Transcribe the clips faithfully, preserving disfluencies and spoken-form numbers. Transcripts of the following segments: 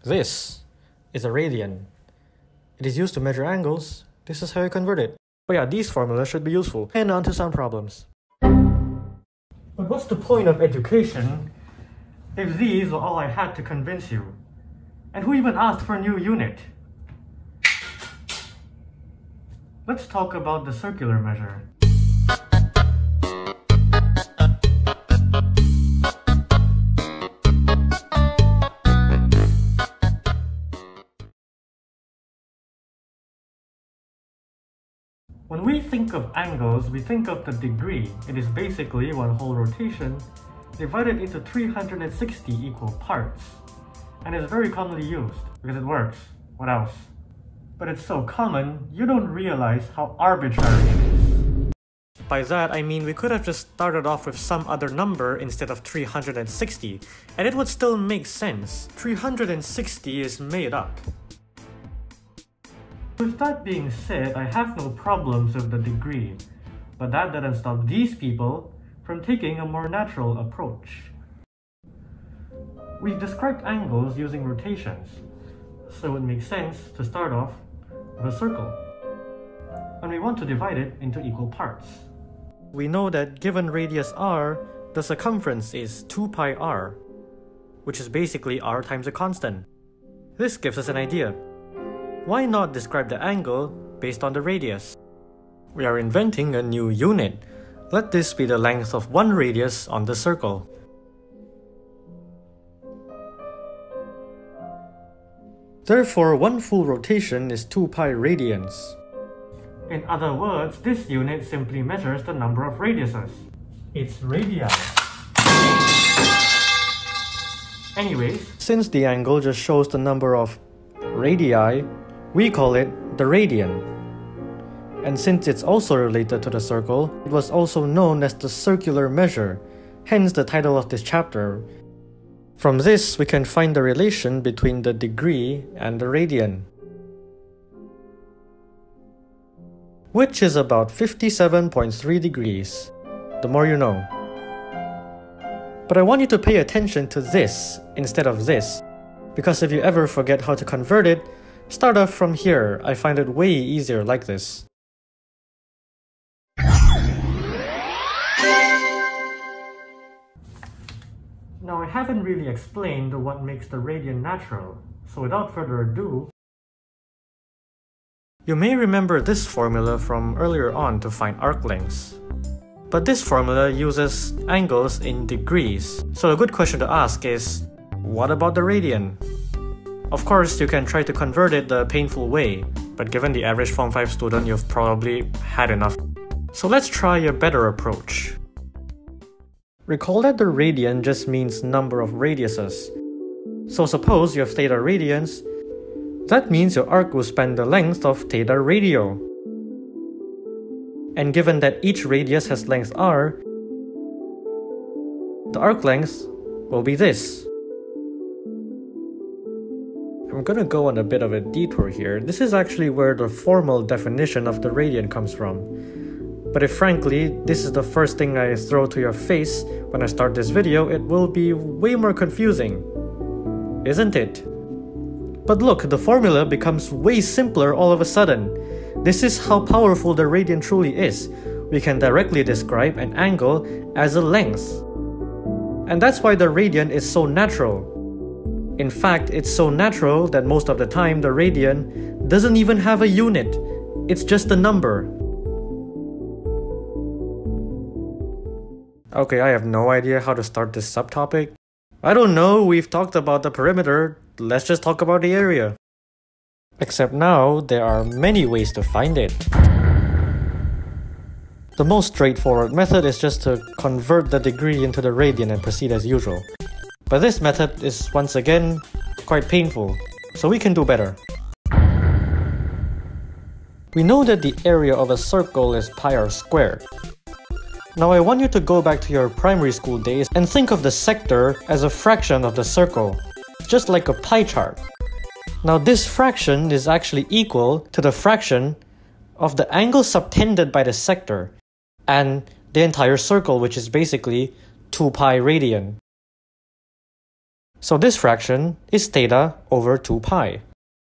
This is a radian. It is used to measure angles. This is how you convert it. But yeah, these formulas should be useful. And on to some problems. But what's the point of education if these were all I had to convince you? And who even asked for a new unit? Let's talk about the circular measure. When we think of angles, we think of the degree. It is basically one whole rotation divided into three hundred sixty equal parts. And it's very commonly used because it works. What else? But it's so common, you don't realize how arbitrary it is. By that, I mean we could have just started off with some other number instead of three hundred sixty, and it would still make sense. three hundred sixty is made up. With that being said, I have no problems with the degree, but that doesn't stop these people from taking a more natural approach. We've described angles using rotations, so it would make sense to start off with a circle, and we want to divide it into equal parts. We know that given radius r, the circumference is two pi r, which is basically r times a constant. This gives us an idea. Why not describe the angle based on the radius? We are inventing a new unit. Let this be the length of one radius on the circle. Therefore, one full rotation is two pi radians. In other words, this unit simply measures the number of radiuses. It's radii. Anyways, since the angle just shows the number of radii, we call it the radian. And since it's also related to the circle, it was also known as the circular measure, hence the title of this chapter. From this, we can find the relation between the degree and the radian, which is about fifty-seven point three degrees. The more you know. But I want you to pay attention to this instead of this, because if you ever forget how to convert it, start off from here. I find it way easier like this. Now I haven't really explained what makes the radian natural, so without further ado, you may remember this formula from earlier on to find arc lengths. But this formula uses angles in degrees, so a good question to ask is, what about the radian? Of course, you can try to convert it the painful way, but given the average Form five student, you've probably had enough. So let's try a better approach. Recall that the radian just means number of radiuses. So suppose you have theta radians, that means your arc will span the length of theta radio. And given that each radius has length r, the arc length will be this. I'm gonna go on a bit of a detour here. This is actually where the formal definition of the radian comes from. But if frankly, this is the first thing I throw to your face when I start this video, it will be way more confusing, isn't it? But look, the formula becomes way simpler all of a sudden. This is how powerful the radian truly is. We can directly describe an angle as a length. And that's why the radian is so natural. In fact, it's so natural that most of the time the radian doesn't even have a unit. It's just a number. Okay, I have no idea how to start this subtopic. I don't know, we've talked about the perimeter, let's just talk about the area. Except now, there are many ways to find it. The most straightforward method is just to convert the degree into the radian and proceed as usual. But this method is once again quite painful, so we can do better. We know that the area of a circle is pi r squared. Now I want you to go back to your primary school days and think of the sector as a fraction of the circle, just like a pie chart. Now this fraction is actually equal to the fraction of the angle subtended by the sector and the entire circle, which is basically two pi radian. So this fraction is theta over two pi.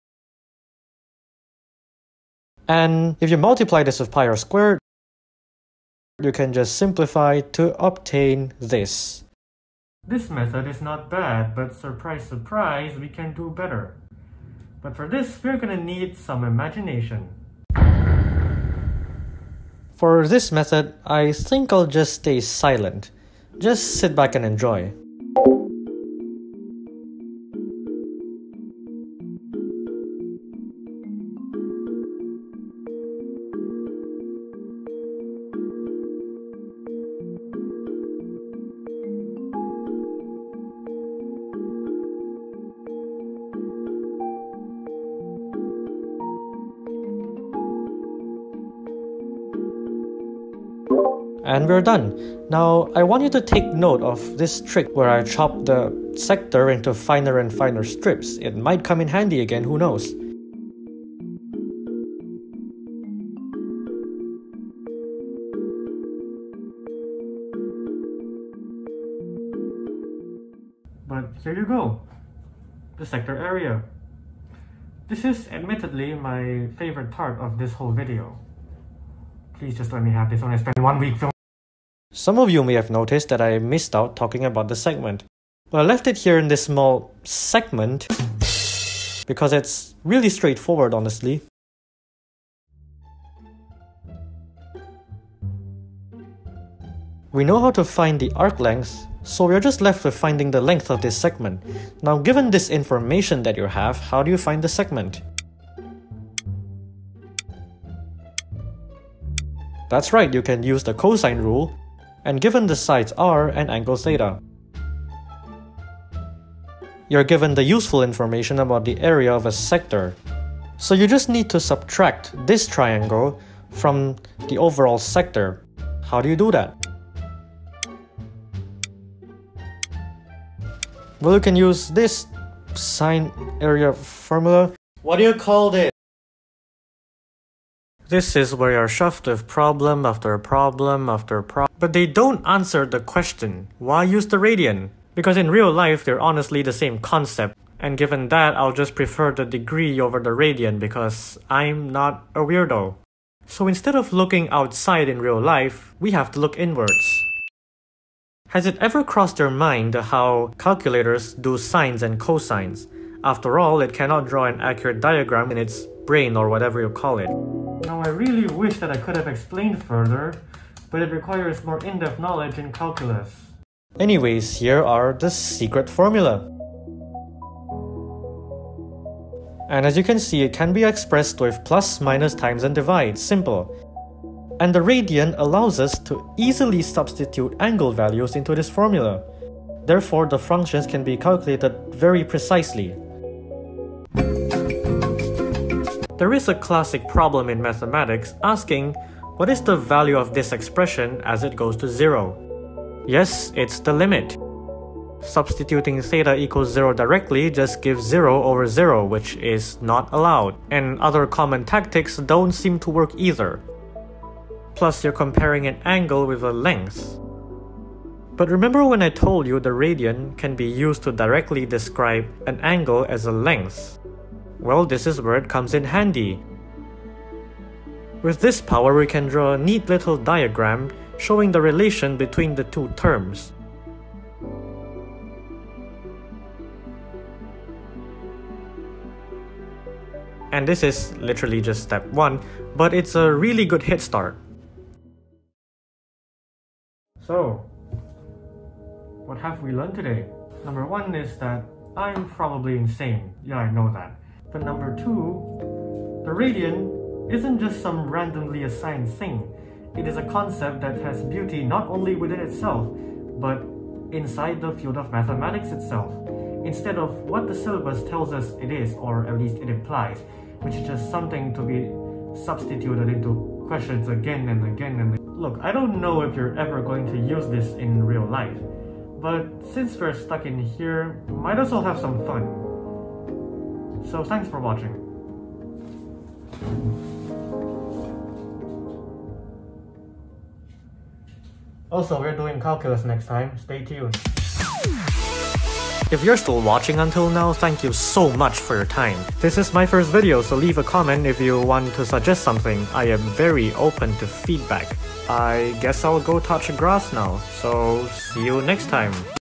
And if you multiply this with pi r squared, you can just simplify to obtain this. This method is not bad, but surprise, surprise, we can do better. But for this, we're gonna need some imagination. For this method, I think I'll just stay silent. Just sit back and enjoy. And we're done. Now, I want you to take note of this trick where I chop the sector into finer and finer strips. It might come in handy again, who knows? But here you go, the sector area. This is admittedly my favorite part of this whole video. Please just let me have this when I spend one week filming. Some of you may have noticed that I missed out talking about the segment. Well, I left it here in this small segment because it's really straightforward, honestly. We know how to find the arc length, so we're just left with finding the length of this segment. Now, given this information that you have, how do you find the segment? That's right, you can use the cosine rule, and given the sides r and angle theta, you're given the useful information about the area of a sector. So you just need to subtract this triangle from the overall sector. How do you do that? Well, you can use this sine area formula. What do you call this? This is where you're shoved with problem after problem after problem. But they don't answer the question, why use the radian? Because in real life, they're honestly the same concept. And given that, I'll just prefer the degree over the radian because I'm not a weirdo. So instead of looking outside in real life, we have to look inwards. Has it ever crossed your mind how calculators do sines and cosines? After all, it cannot draw an accurate diagram in its brain or whatever you call it. Now, I really wish that I could have explained further, but it requires more in-depth knowledge in calculus. Anyways, here are the secret formula. And as you can see, it can be expressed with plus, minus, times, and divide. Simple. And the radian allows us to easily substitute angle values into this formula. Therefore, the functions can be calculated very precisely. There is a classic problem in mathematics asking, what is the value of this expression as it goes to zero? Yes, it's the limit. Substituting theta equals zero directly just gives zero over zero, which is not allowed. And other common tactics don't seem to work either. Plus, you're comparing an angle with a length. But remember when I told you the radian can be used to directly describe an angle as a length? Well, this is where it comes in handy. With this power, we can draw a neat little diagram showing the relation between the two terms. And this is literally just step one, but it's a really good head start. So, what have we learned today? Number one is that I'm probably insane. Yeah, I know that. But number two, the radian isn't just some randomly assigned thing. It is a concept that has beauty not only within itself, but inside the field of mathematics itself, instead of what the syllabus tells us it is, or at least it implies, which is just something to be substituted into questions again and again and again. Look, I don't know if you're ever going to use this in real life, but since we're stuck in here, might as well have some fun. So thanks for watching. Also, we're doing calculus next time. Stay tuned. If you're still watching until now, thank you so much for your time. This is my first video, so leave a comment if you want to suggest something. I am very open to feedback. I guess I'll go touch grass now, so see you next time.